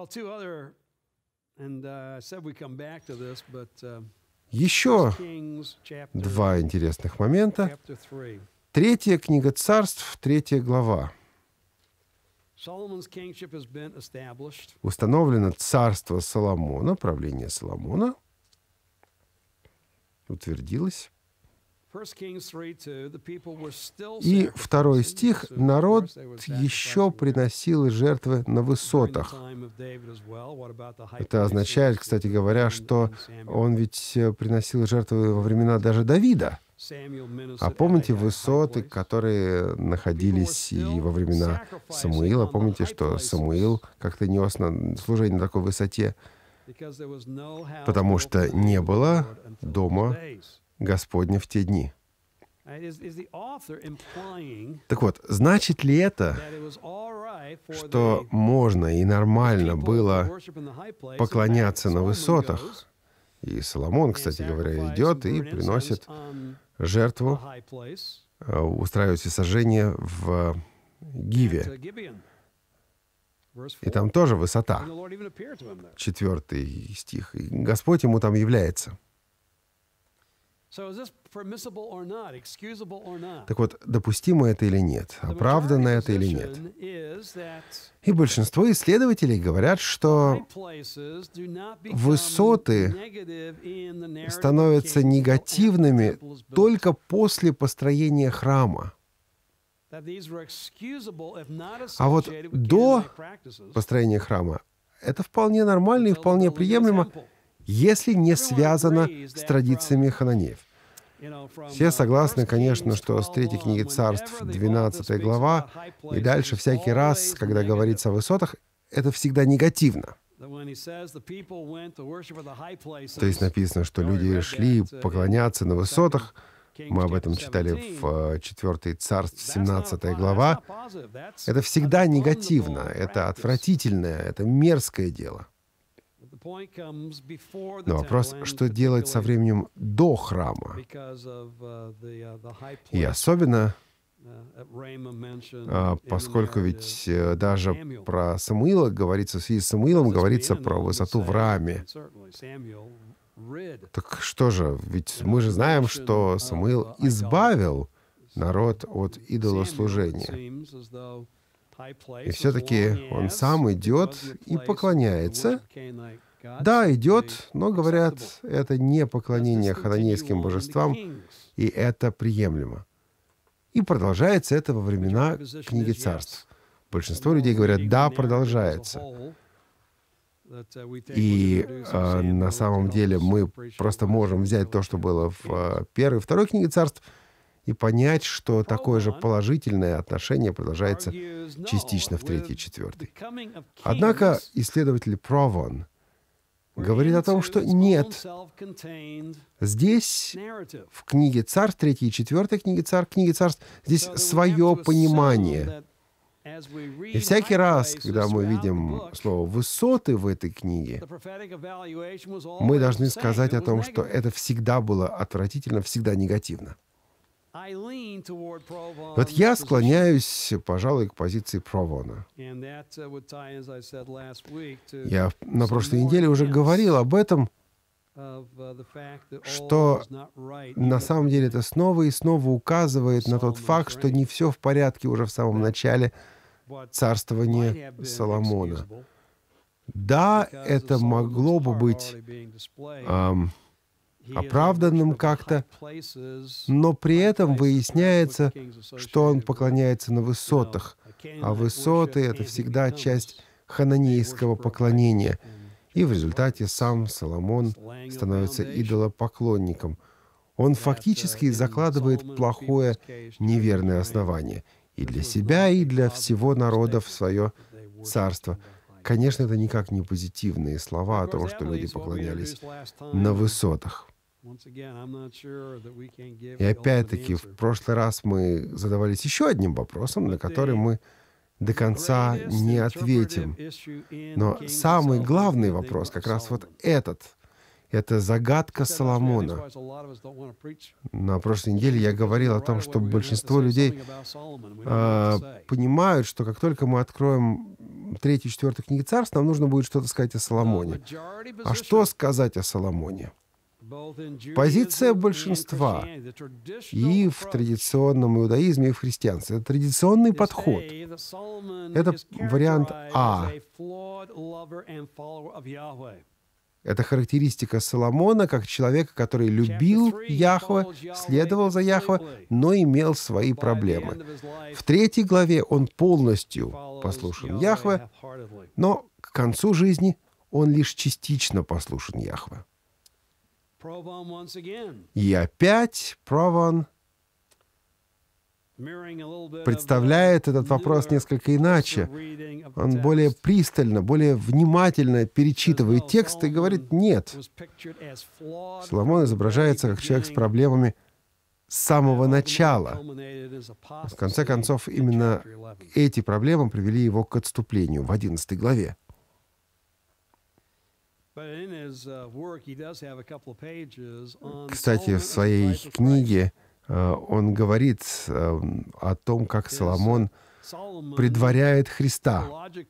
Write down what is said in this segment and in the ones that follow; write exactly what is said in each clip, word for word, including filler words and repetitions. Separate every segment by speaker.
Speaker 1: Еще два интересных момента. Третья книга Царств, третья глава. Установлено царство Соломона, правление Соломона. Утвердилось. И второй стих. Народ еще приносил жертвы на высотах. Это означает, кстати говоря, что он ведь приносил жертвы во времена даже Давида. А помните высоты, которые находились и во времена Самуила? Помните, что Самуил как-то нес на служение на такой высоте? Потому что не было дома Господня в те дни. Так вот, значит ли это, что можно и нормально было поклоняться на высотах? И Соломон, кстати говоря, идет и приносит жертву, устраивает всесожжение в Гиве. И там тоже высота. Четвертый стих. И Господь ему там является. Так вот, допустимо это или нет? Оправдано это или нет? И большинство исследователей говорят, что высоты становятся негативными только после построения храма. А вот до построения храма это вполне нормально и вполне приемлемо, если не связано с традициями хананеев. Все согласны, конечно, что с третьей книги Царств, двенадцатая глава, и дальше всякий раз, когда говорится о высотах, это всегда негативно. То есть написано, что люди шли поклоняться на высотах. Мы об этом читали в четвёртой Царств, семнадцатая глава. Это всегда негативно, это отвратительное, это мерзкое дело. Но вопрос, что делать со временем до храма? И особенно, поскольку ведь даже про Самуила говорится, в связи с Самуилом говорится про высоту в раме. Так что же, ведь мы же знаем, что Самуил избавил народ от идолослужения. И все-таки он сам идет и поклоняется. Да, идет, но, говорят, это не поклонение хананейским божествам, и это приемлемо. И продолжается это во времена книги Царств. Большинство людей говорят, да, продолжается. И э, на самом деле мы просто можем взять то, что было в э, первой и второй книге Царств, и понять, что такое же положительное отношение продолжается частично в третьей и четвертой. Однако исследователь Провон говорит о том, что нет. Здесь, в книге Царств, третьей и четвертой книге Царств, книге Царств, здесь свое понимание. И всякий раз, когда мы видим слово «высоты» в этой книге, мы должны сказать о том, что это всегда было отвратительно, всегда негативно. Вот я склоняюсь, пожалуй, к позиции Провона. Я на прошлой неделе уже говорил об этом, что на самом деле это снова и снова указывает на тот факт, что не все в порядке уже в самом начале царствования Соломона. Да, это могло бы быть эм, оправданным как-то, но при этом выясняется, что он поклоняется на высотах, а высоты — это всегда часть хананейского поклонения. И в результате сам Соломон становится идолопоклонником. Он фактически закладывает плохое, неверное основание и для себя, и для всего народа в свое царство. Конечно, это никак не позитивные слова о том, что люди поклонялись на высотах. И опять-таки, в прошлый раз мы задавались еще одним вопросом, на который мы до конца не ответим. Но самый главный вопрос как раз вот этот. Это загадка Соломона. На прошлой неделе я говорил о том, что большинство людей э, понимают, что как только мы откроем третью и четвертую книги Царств, нам нужно будет что-то сказать о Соломоне. А что сказать о Соломоне? Позиция большинства и в традиционном иудаизме, и в христианстве. Это традиционный подход. Это вариант А. Это характеристика Соломона как человека, который любил Яхве, следовал за Яхве, но имел свои проблемы. В третьей главе он полностью послушен Яхве, но к концу жизни он лишь частично послушен Яхве. И опять Прован представляет этот вопрос несколько иначе. Он более пристально, более внимательно перечитывает текст и говорит: нет. Соломон изображается как человек с проблемами с самого начала. В конце концов, именно эти проблемы привели его к отступлению в одиннадцатой главе. Кстати, в своей книге он говорит о том, как Соломон предваряет Христа.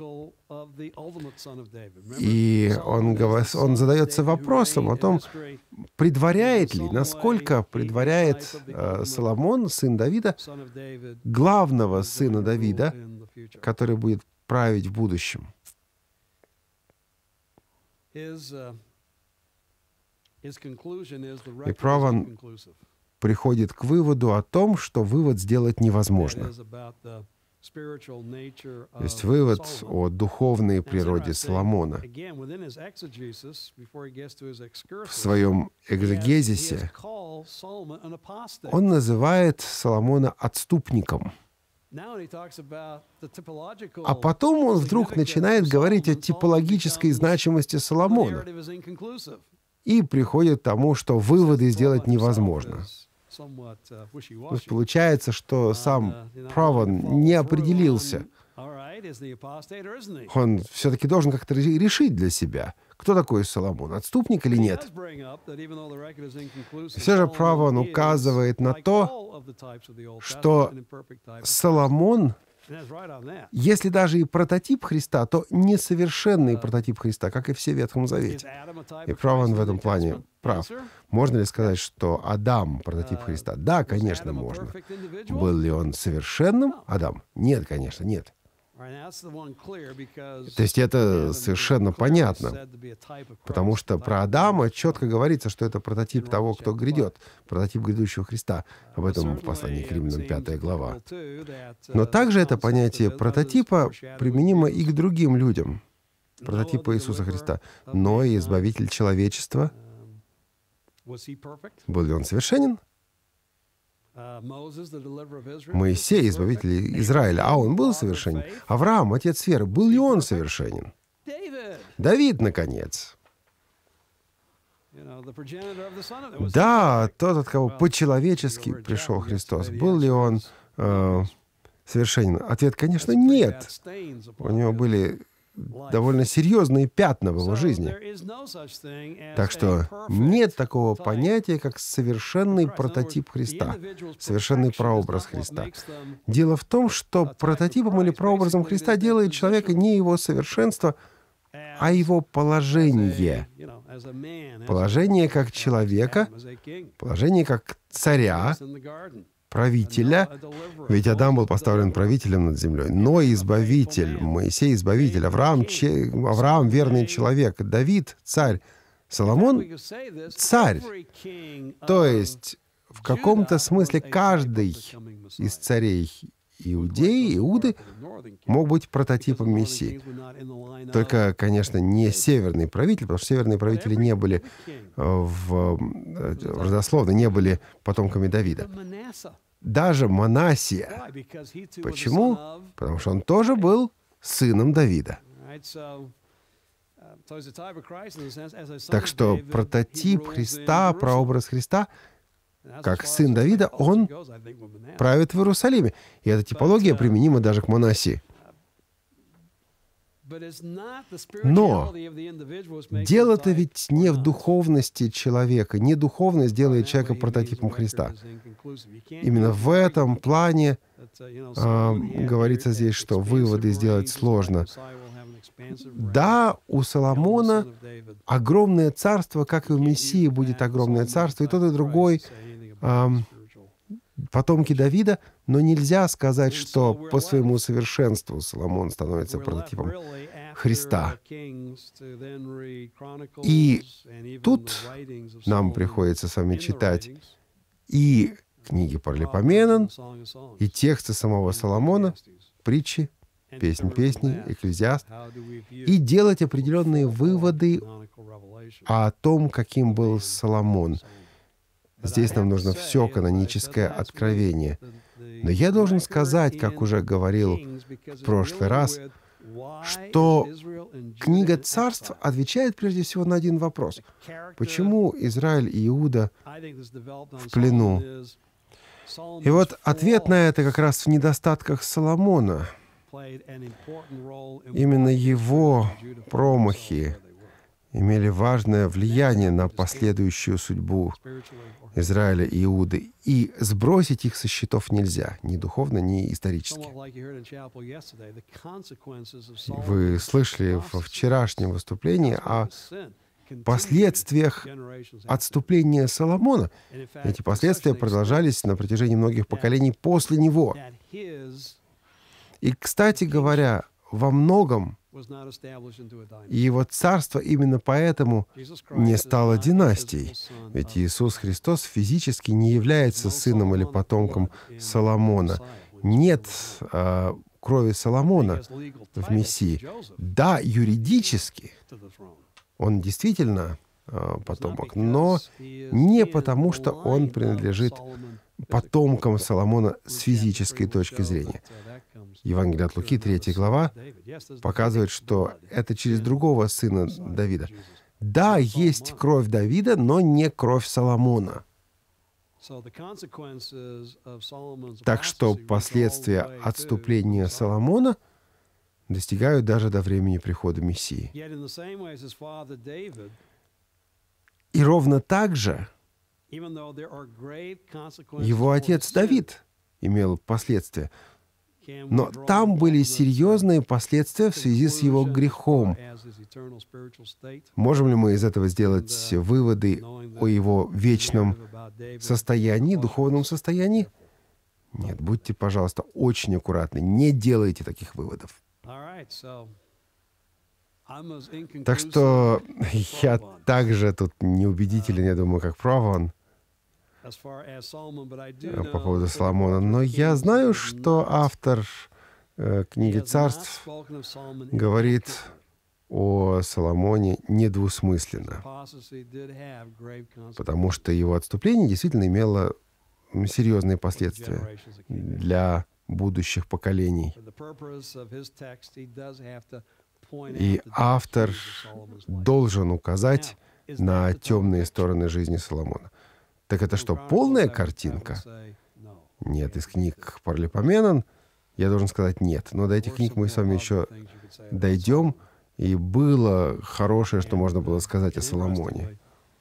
Speaker 1: И он, он задается вопросом о том, предваряет ли, насколько предваряет Соломон, сын Давида, главного сына Давида, который будет править в будущем. И Прован приходит к выводу о том, что вывод сделать невозможно. То есть вывод о духовной природе Соломона. В своем экзегезисе он называет Соломона отступником. А потом он вдруг начинает говорить о типологической значимости Соломона и приходит к тому, что выводы сделать невозможно. То есть получается, что сам Прован не определился. Он все-таки должен как-то решить для себя, кто такой Соломон, отступник или нет. Все же Прован указывает на то, что Соломон, если даже и прототип Христа, то несовершенный прототип Христа, как и все в Ветхом Завете. И Прован в этом плане прав. Можно ли сказать, что Адам — прототип Христа? Да, конечно, можно. Был ли он совершенным, Адам? Нет, конечно, нет. То есть это совершенно понятно, потому что про Адама четко говорится, что это прототип того, кто грядет, прототип грядущего Христа. Об этом в послании к Римлянам пятая глава. Но также это понятие прототипа применимо и к другим людям, прототипа Иисуса Христа. Но и избавитель человечества, был ли он совершенен? Моисей, избавитель Израиля, а он был совершенен? Авраам, отец веры, был ли он совершенен? Давид, наконец. Да, тот, от кого по-человечески пришел Христос. Был ли он э, совершенен? Ответ, конечно, нет. У него были довольно серьезные пятна в его жизни. Так что нет такого понятия, как совершенный прототип Христа, совершенный прообраз Христа. Дело в том, что прототипом или прообразом Христа делает человека не его совершенство, а его положение. Положение как человека, положение как царя, правителя, ведь Адам был поставлен правителем над землей, но избавитель, Моисей избавитель, Авраам, че, Авраам верный человек, Давид царь, Соломон царь. То есть в каком-то смысле каждый из царей Иудеи, Иуды мог быть прототипом Мессии. Только, конечно, не северный правитель, потому что северные правители не были в, родословно, не были потомками Давида. Даже Манассия. Почему? Потому что он тоже был сыном Давида. Так что прототип Христа, прообраз Христа, как сын Давида, он правит в Иерусалиме. И эта типология применима даже к Манассии. Но дело-то ведь не в духовности человека. Не духовность делает человека прототипом Христа. Именно в этом плане а, говорится здесь, что выводы сделать сложно. Да, у Соломона огромное царство, как и у Мессии будет огромное царство, и тот, и другой а, потомки Давида, но нельзя сказать, что по своему совершенству Соломон становится прототипом Христа. И тут нам приходится с вами читать и книги Паралипоменон, и тексты самого Соломона, притчи, Песнь песней, Экклезиаст, и делать определенные выводы о том, каким был Соломон. Здесь нам нужно все каноническое откровение. Но я должен сказать, как уже говорил в прошлый раз, что книга Царств отвечает прежде всего на один вопрос. Почему Израиль и Иуда в плену? И вот ответ на это как раз в недостатках Соломона. Именно его промахи имели важное влияние на последующую судьбу Израиля и Иуды. И сбросить их со счетов нельзя, ни духовно, ни исторически. Вы слышали во вчерашнем выступлении о последствиях отступления Соломона. Эти последствия продолжались на протяжении многих поколений после него. И, кстати говоря, во многом его царство именно поэтому не стало династией. Ведь Иисус Христос физически не является сыном или потомком Соломона. Нет э, крови Соломона в Мессии. Да, юридически он действительно э, потомок, но не потому, что он принадлежит потомкам Соломона с физической точки зрения. Евангелие от Луки, третья глава, показывает, что это через другого сына Давида. Да, есть кровь Давида, но не кровь Соломона. Так что последствия отступления Соломона достигают даже до времени прихода Мессии. И ровно так же его отец Давид имел последствия. Но там были серьезные последствия в связи с его грехом. Можем ли мы из этого сделать выводы о его вечном состоянии, духовном состоянии? Нет, будьте, пожалуйста, очень аккуратны. Не делайте таких выводов. Так что я также тут неубедителен, я думаю, как Праван по поводу Соломона. Но я знаю, что автор э, книги Царств говорит о Соломоне недвусмысленно, потому что его отступление действительно имело серьезные последствия для будущих поколений. И автор должен указать на темные стороны жизни Соломона. Так это что, полная картинка? Нет, из книг Паралипоменон я должен сказать нет. Но до этих книг мы с вами еще дойдем, и было хорошее, что можно было сказать о Соломоне.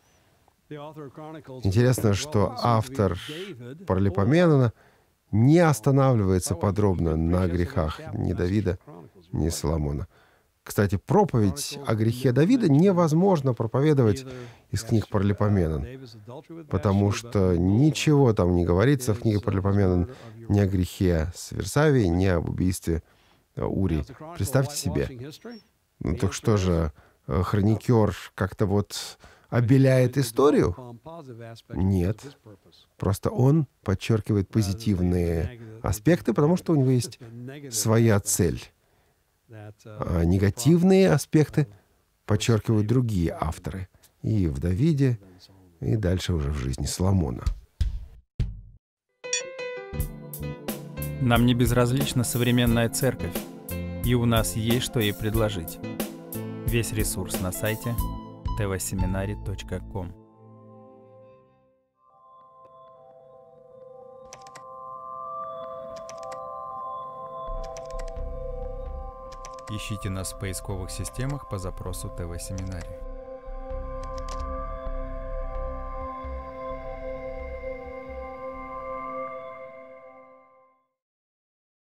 Speaker 1: Интересно, что автор Паралипоменона не останавливается подробно на грехах ни Давида, ни Соломона. Кстати, проповедь о грехе Давида невозможно проповедовать из книг Паралипоменон, потому что ничего там не говорится в книге Паралипоменон ни о грехе с Версавией, ни об убийстве Урии. Представьте себе. Ну так что же, хроникер как-то вот обеляет историю? Нет. Просто он подчеркивает позитивные аспекты, потому что у него есть своя цель. А негативные аспекты подчеркивают другие авторы. И в Давиде, и дальше уже в жизни Соломона.
Speaker 2: Нам не безразлична современная церковь, и у нас есть что ей предложить. Весь ресурс на сайте тэ вэ семинари точка ком. Ищите нас в поисковых системах по запросу ТВ-семинарий.